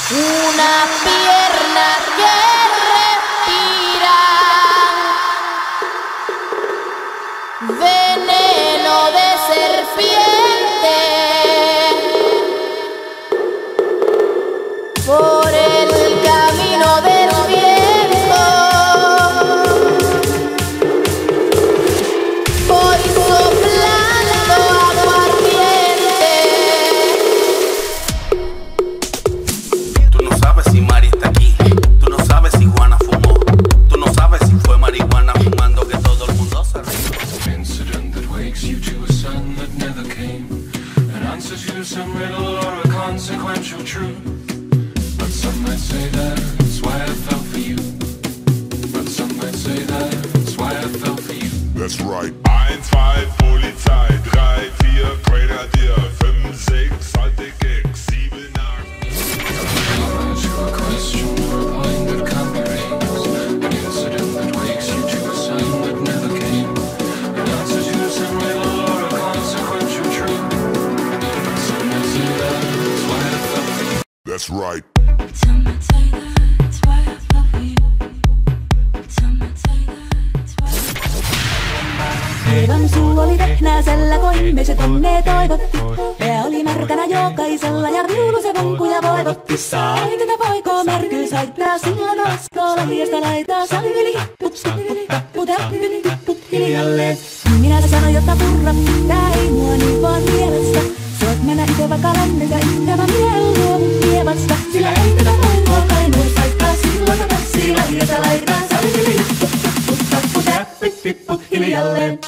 Una pierna que respira veneno de serpiente por el camino del viento. Voy soplando aguardiente. Tú no sabes si Mari está aquí, tú no sabes si Juana fumó, tú no sabes si fue marihuana fumando que todo el mundo se rió. Incident that wakes you to a sun that never came and answers you some riddle or a consequential truth. But some might say that's why I fell for you. But some might say that's why I fell for you. That's right. 1, 2, Polizei, 3, 4, Grenadier, 5, 6, alte Gags, 7, 8. To a question or a point that can't be raised. An incident that wakes you to a sun that never came and answers you some riddle or a consequential truth. But some might say that's why I fell for you. That's right. Some might say that's why I fell for you. Some might say that's why. Evan suu oli vehnäisellä, koimme se tonne toivotti. Pää oli märkänä jokaisella ja viulu se vonkuja voivotti. Sai tätä poikoo märkyys haittaa, silloin askoo lahdista laitaa. Salveli hipput hiljalleen. Minä sanoin, jotta purra pitää, ei mua niin vaan mielestä. Soit mennä ite vaikka länneltä, ikävä miel luo mun kievasta. Sillä ei tätä poikoo kainuus haittaa, silloin tassii lahdista laitaa. Salveli hipput hiljalleen.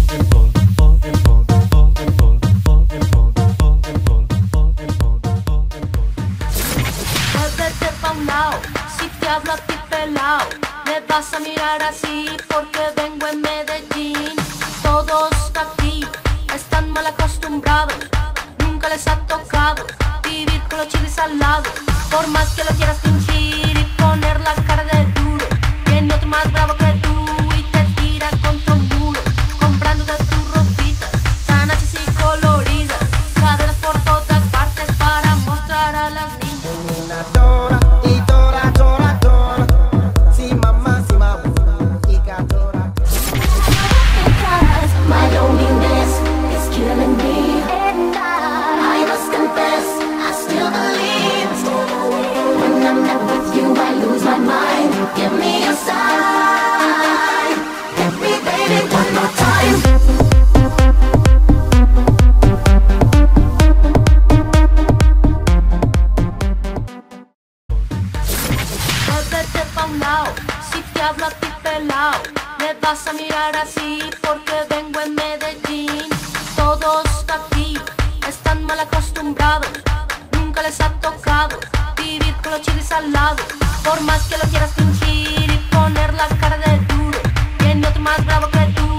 Muévete pa' un lado, si te hablo a ti pelao, me vas a mirar así porque vengo en Medellín. Todos aquí están mal acostumbrados, nunca les ha tocado vivir con los chiles al lado. Por más que lo quieras fingir y poner la cara de duro, viene otro más bravo que tú y te tira contra un muro, comprándote tus ropitas tan así y coloridas, cadenas por todas partes para mostrar a las niñas. My loneliness is killing me. I must confess, I still believe. When I'm not with you, I lose my mind. Give me a sign. Let me, baby, one more time. Muévete pa' un lado, si te hablo a ti pelao, me vas a mirar así porque vengo en Medellín. Todos aquí están mal acostumbrados, nunca les ha tocado vivir con los chiles al lado. Por más que lo quieras fingir y poner la cara de duro, viene otro más bravo que tú